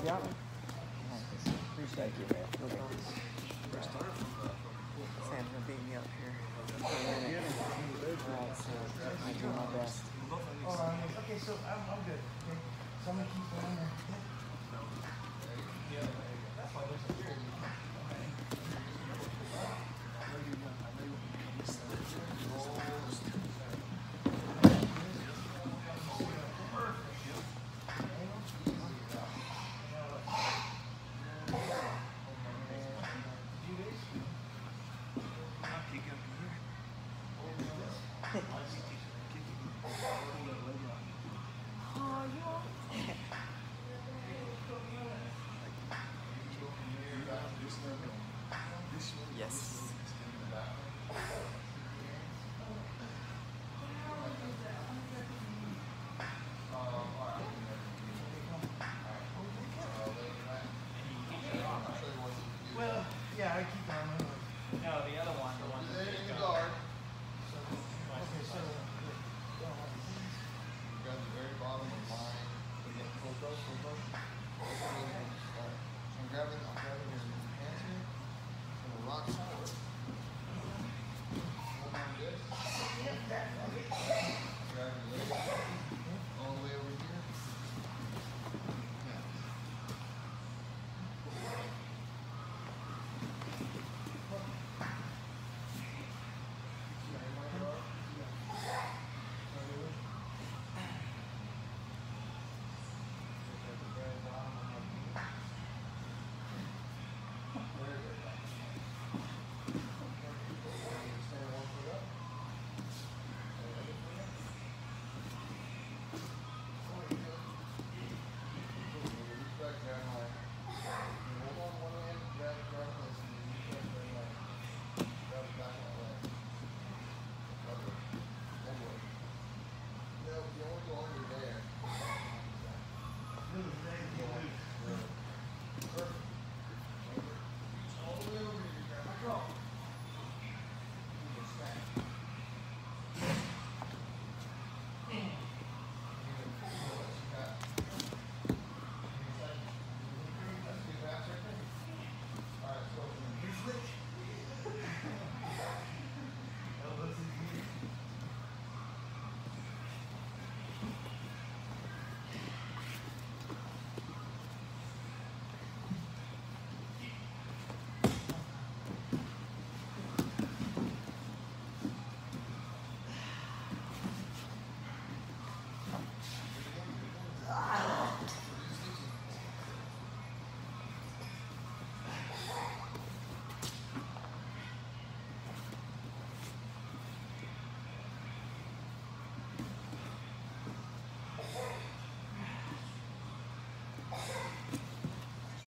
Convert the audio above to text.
got me? Nice. Appreciate you, man. No problem. Sam's gonna beat me up here for a minute. Alright, so I do my best. Okay, so I'm good. Okay, so I'm gonna keep going there. That's why there's a period. Yes. Well, yeah, I keep on. No, the other one, the one Stay in the guard. Okay, so You got the very bottom of line. Full close. I'm grabbing your hands here. And the rock forward. Hold on this. Grab your leg.